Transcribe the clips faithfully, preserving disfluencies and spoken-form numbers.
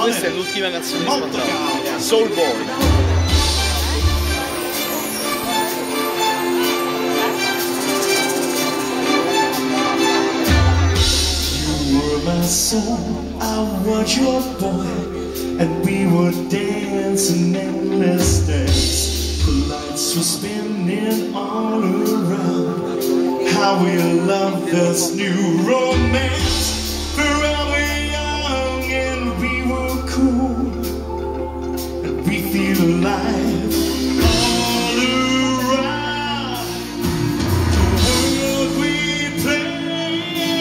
questa è l'ultima canzone di Spandrao, Soul Boy. My soul, I was your boy, and we were dancing endless days. The lights were spinning all around. How we love this new romance. Forever young and we were cool, and we feel alive all around. The world we play.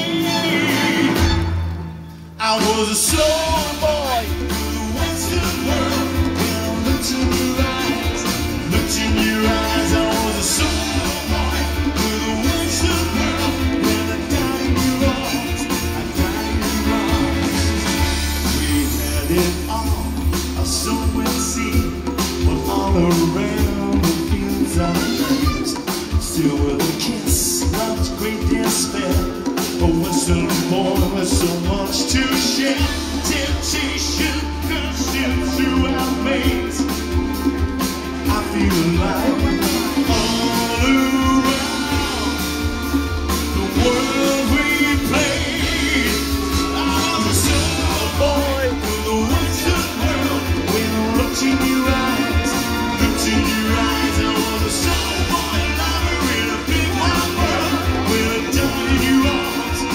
I was a soul boy through the western world. When I looked in your eyes, looked in your eyes, I was a soul boy through the western world. When I died in your arms, I died in your arms. We had it all, a summer sea, but all around the fields of dreams. Still with a kiss, love's great despair. A western boy with so much to share. Temptation consumes through our veins. I feel alive all around the world we play. I was a soul boy from the western world. When I looked in your eyes, looked in your eyes, I was a soul boy lover in a big wide world. When I died in your arms,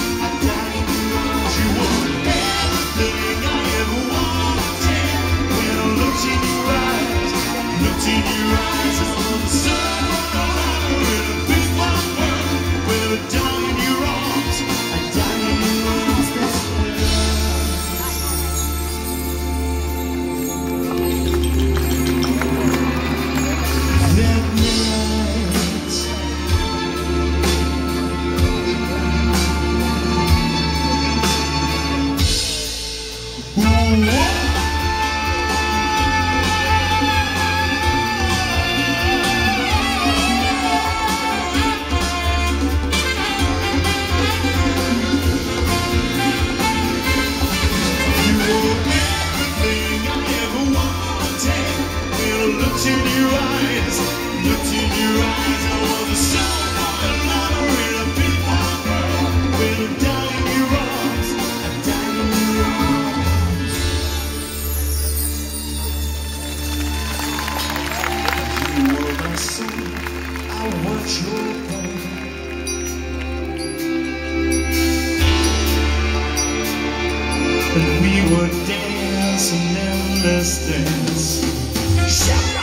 in your eyes, I was a soul lover in a big wide world. When I died in your arms, I died in your arms. That night, ooh, looked in your eyes, looked in your eyes, I was a soul boy lover in a big wide world. When I died in your arms, I died in your arms. You were my soul, I was your boy. And we were dancing endless dance. Shout